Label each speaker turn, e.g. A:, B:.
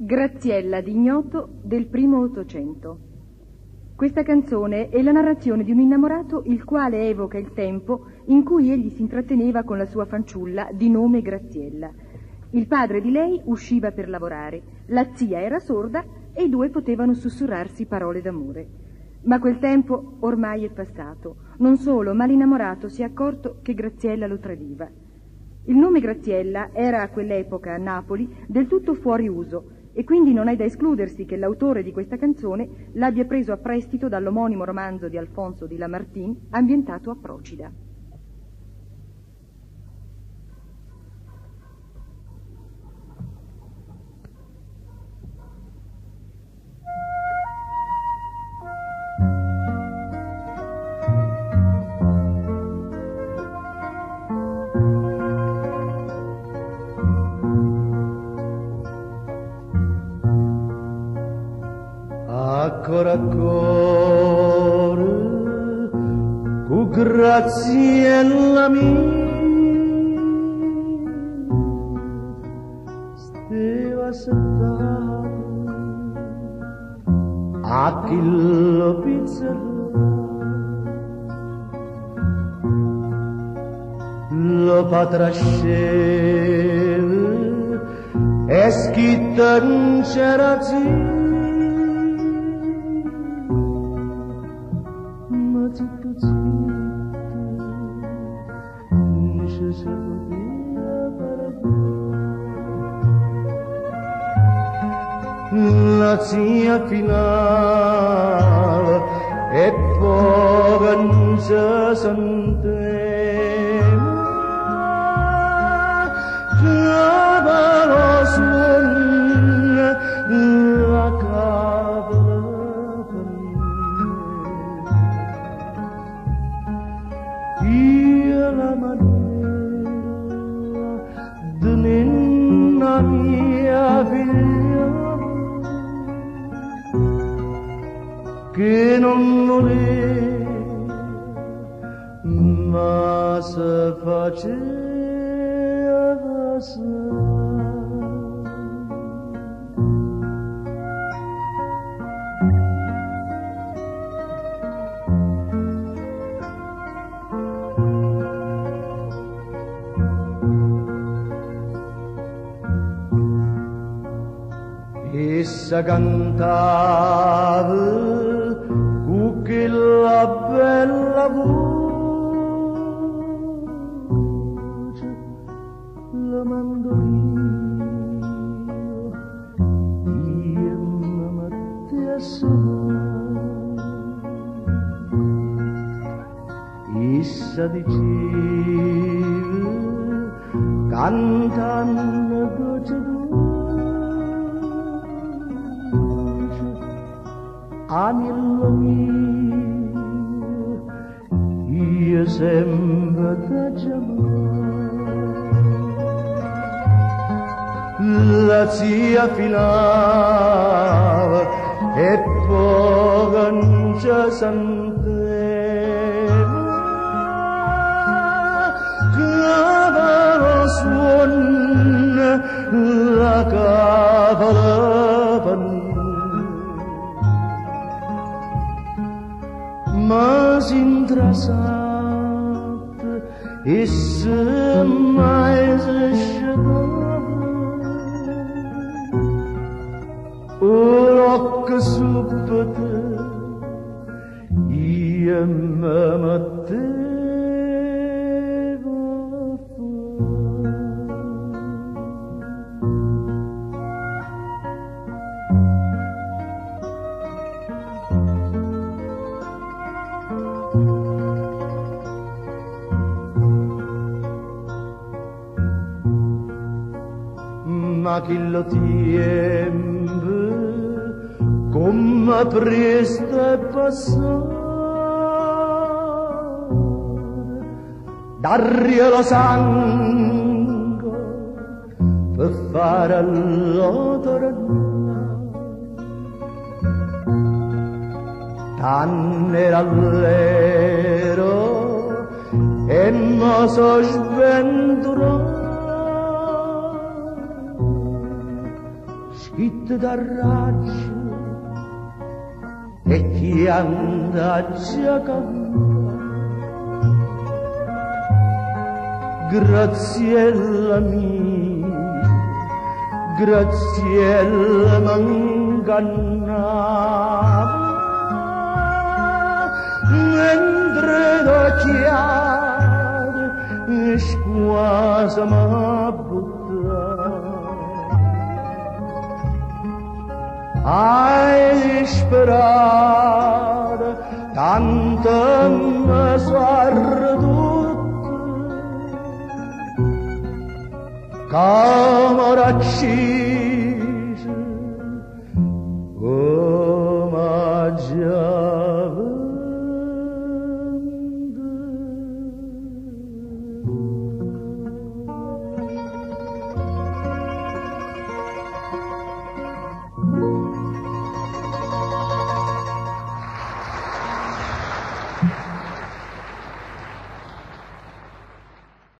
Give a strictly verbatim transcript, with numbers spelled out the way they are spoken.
A: Graziella d'Ignoto del primo Ottocento. Questa canzone è la narrazione di un innamorato il quale evoca il tempo in cui egli si intratteneva con la sua fanciulla di nome Graziella. Il padre di lei usciva per lavorare, la zia era sorda e i due potevano sussurrarsi parole d'amore. Ma quel tempo ormai è passato. Non solo, ma l'innamorato si è accorto che Graziella lo tradiva. Il nome Graziella era a quell'epoca a Napoli del tutto fuori uso e quindi non è da escludersi che l'autore di questa canzone l'abbia preso a prestito dall'omonimo romanzo di Alfonso di Lamartine ambientato a Procida.
B: Ancora cuore, cu Graziella mia, steva settata a chillo pizzerà, lo patrasceve e schitta in cerazia. La zia finale e poi non si sentiva che lo suona la cavola per me. Io la maniera di nonna mia figlia che non voleva, ma se faceva passare. Essa cantava che la bella voce, la mandolina, io mi mette a suonare. Essa diceva, cantando dolce voce, agnello mio, io sempre ti chiamavo. La zia filava e poi non ci sentiva che lo suona la cavola per me. Ma si intrasate e se mai si sciatava ora che subito io mi mettevo ma chi lo tempo come presto è passato, dargli lo sangue per fare l'autorità, tanto era vero e non so sventurato. chi ti dà raggio e chi andacci a cantare. Graziella mia, Graziella m'ingannava, mentre d'occhiate e squasa m'ha buttata. Hai sperato, tanto mi sono come ora ci